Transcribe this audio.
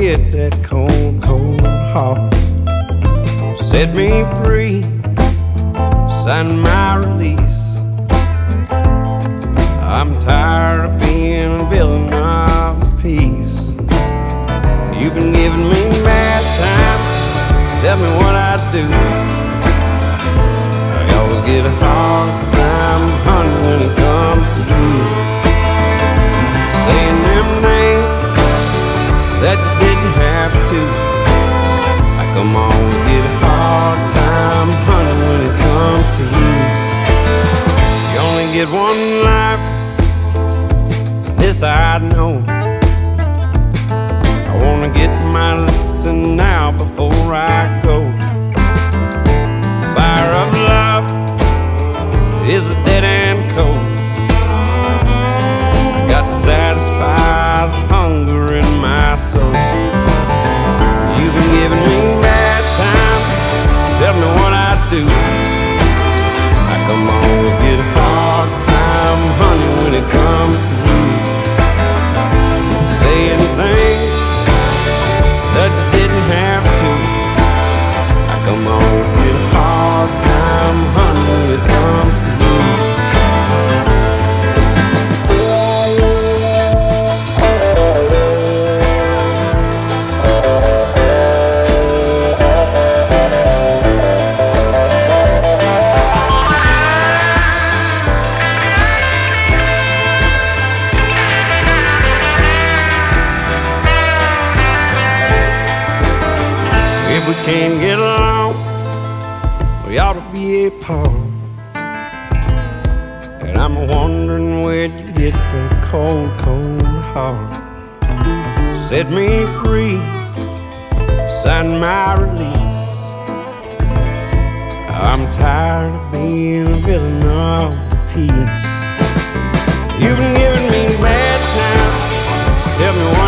get that cold, cold heart. Set me free, sign my release. I'm tired of being a villain of peace. You've been giving me bad time, tell me what I do. I always get a hard time, honey, when it comes to you. Saying them things that you didn't have to. I come always get a hard time, honey, when it comes to you. You only get one life, this I know. I wanna get my lesson now before I go. Fire of love is a dead end cold. I got to satisfy the hunger in my soul. You've been giving me bad time, tell me what I do. I come always get a hard time, honey, when it comes to you. Say anything that you didn't have to. I come always get a hard time, honey, when it comes to you. We can't get along, we ought to be apart. And I'm wondering where'd you get that cold, cold heart. Set me free, sign my release. I'm tired of being a villain of the peace. You've been giving me bad time, tell me what